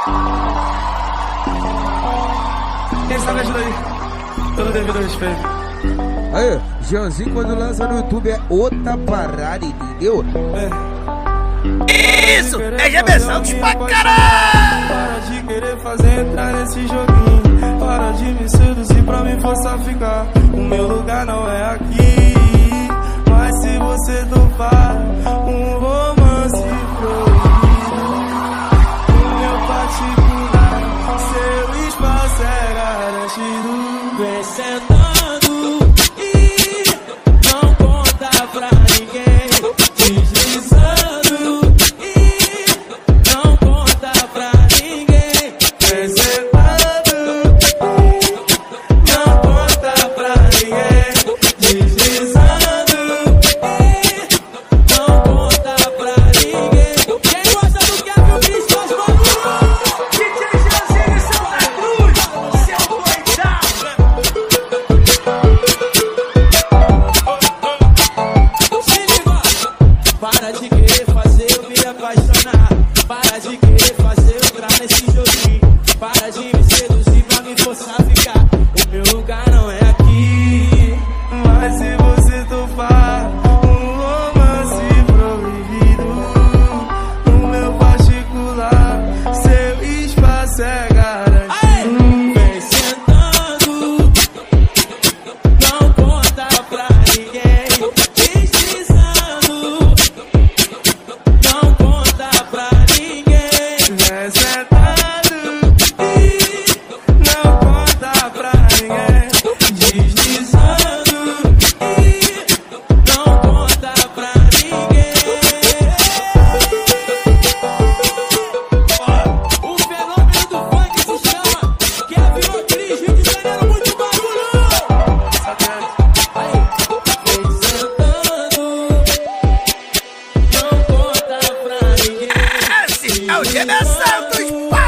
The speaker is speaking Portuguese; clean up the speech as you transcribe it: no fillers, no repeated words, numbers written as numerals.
Quem sabe ajuda aí, todo devido respeito. Aí, Jeanzinho quando lança no YouTube é outra parada, entendeu? Isso, é reversão pra caralho! Para de querer fazer entrar nesse joguinho. Para de me seduzir pra me forçar a ficar. O meu lugar não é aqui. Mas se você topar um romance proibido, o meu particular, seu espaço é garantido. Vem sentando e não conta pra ninguém. Deslizando e não conta pra ninguém. Vem sentando e não conta pra ninguém. Deslizando e não conta pra ninguém. Quem gosta do Kevin Bicho faz barulho. DJ Jeanzinho Santa Cruz, seu doidado. Se liga, para de querer fazer eu me apaixonar. Para de querer fazer eu entrar nesse joguinho. Para de me seduzir pra me forçar a ficar. O meu lugar não é aqui. Mas se você topar um romance proibido, no meu particular, seu espaço é garantido. Vem sentando, não conta pra ninguém. Deslizando, não conta pra ninguém. Vem sentado e não conta pra ninguém. Deslizando e não conta pra ninguém. O fenômeno do funk se chama Kevin Cris, Rio de Janeiro, muito barulho. Aí, vem sentando, não conta pra ninguém. Esse é o Reversão dos